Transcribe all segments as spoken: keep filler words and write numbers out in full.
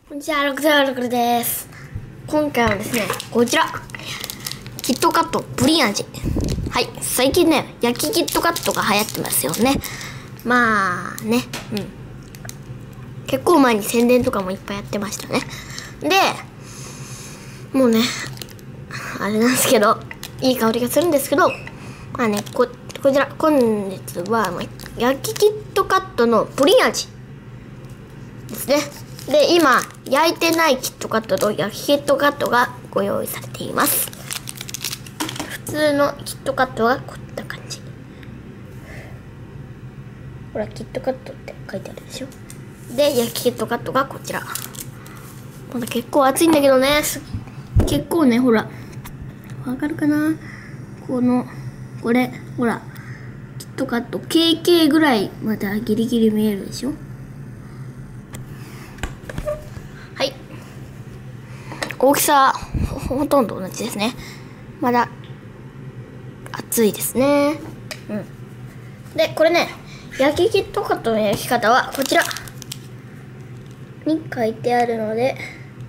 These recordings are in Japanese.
こんにちは、ろくぜろろくです。今回はですね、こちら。キットカットプリン味。はい、最近ね、焼きキットカットが流行ってますよね。まあね、うん。結構前に宣伝とかもいっぱいやってましたね。で、もうね、あれなんですけど、いい香りがするんですけど、まあね、こ、こちら、本日は、まあ、焼きキットカットのプリン味ですね。で、今、焼いてないキットカットと焼きキットカットがご用意されています。普通のキットカットはこんな感じ。ほら、キットカットって書いてあるでしょ。で、焼きキットカットがこちら。まだ結構熱いんだけどね。結構ね、ほら。わかるかな？この、これ、ほら。キットカット、ケーケー ぐらいまだギリギリ見えるでしょ。はい。大きさ、ほ, ほとんど同じですね。まだ、熱いですね。うん。で、これね、焼きキットカットの焼き方はこちらに書いてあるので、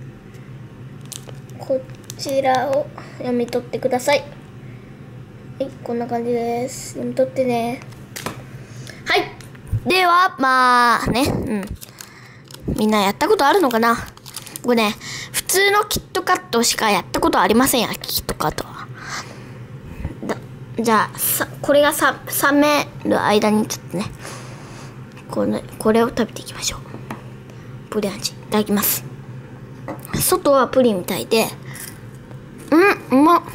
こちらを読み取ってください。はい、こんな感じです。読み取ってね。はい。では、まあね、うん。みんなやったことあるのかな？僕ね、普通のキットカットしかやったことありませんよ、キットカットは。だじゃあ、さこれがさ冷める間にちょっとね、これ、これを食べていきましょう。プリン味。いただきます。外はプリンみたいで、うん、うまっ。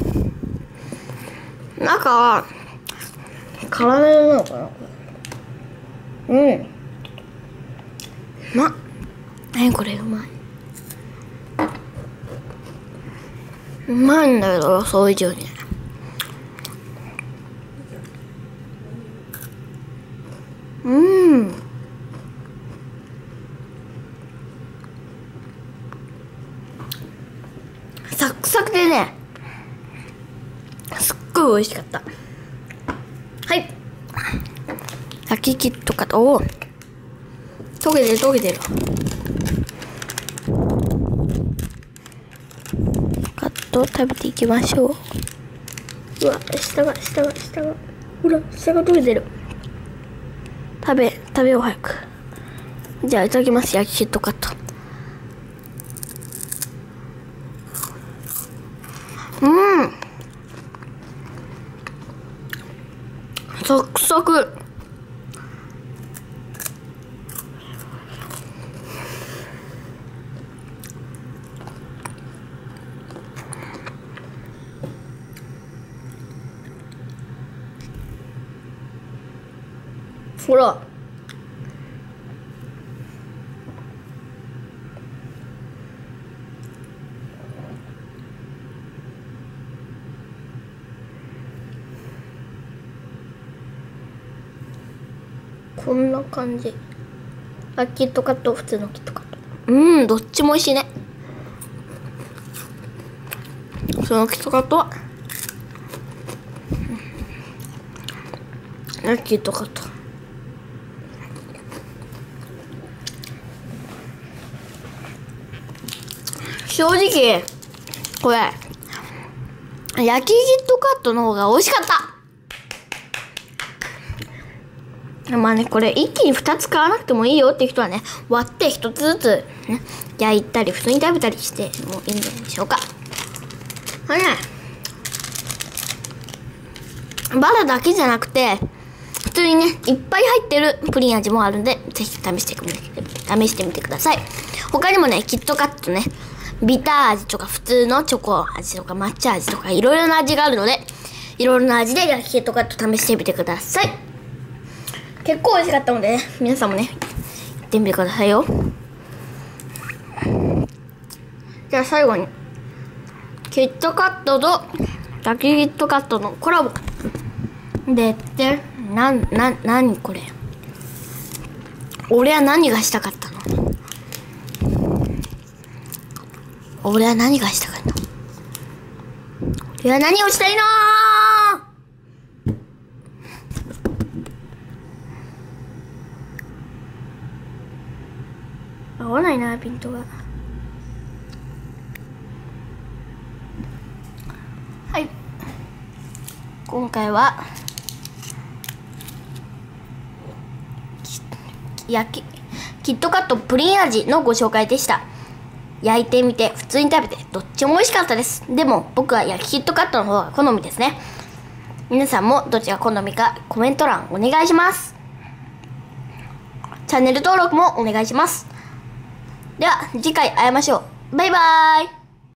中は、カラメルなのかな？うん。うまっ。え、これうまい。うまいんだけど、予想以上に。うん。サクサクでね、すっごい美味しかった。はい。焼きキットカットを、溶けてる溶けてる。カットを食べていきましょう。うわ、下が、下が、下が。ほら、下が溶けてる。食べ、食べよう早く。じゃあ、いただきます。焼きキットカット。うん。サクサク。ほら。こんな感じ。あ、キットカット、普通のキットカット。うん、どっちも美味しいね。普通のキットカットは、あ、キットカット。正直、これ、焼きキットカットの方が美味しかった。まあね、これ一気にふたつ買わなくてもいいよっていう人はね、割ってひとつずつ、ね、焼いたり普通に食べたりしてもいいんじゃないでしょうか。これね、バラだけじゃなくて普通にね、いっぱい入ってるプリン味もあるんで、ぜひ試して試してみてください。他にもね、キットカットね、ビター味とか普通のチョコ味とか抹茶味とかいろいろな味があるので、いろいろな味で焼きキットカット試してみてください。結構美味しかったので、ね、皆さんもね、行ってみてくださいよ。じゃあ最後に、キットカットと焼きキットカットのコラボでって、な、な、なにこれ。俺は何がしたかったの？俺は何がしたかったの？俺は何をしたいの？合わないな、ピントが。 はい、今回は焼きキットカットプリン味のご紹介でした。焼いてみて普通に食べてどっちも美味しかったです。でも僕は焼きキットカットの方が好みですね。皆さんもどっちが好みかコメント欄お願いします。チャンネル登録もお願いします。では次回会いましょう。バイバーイ。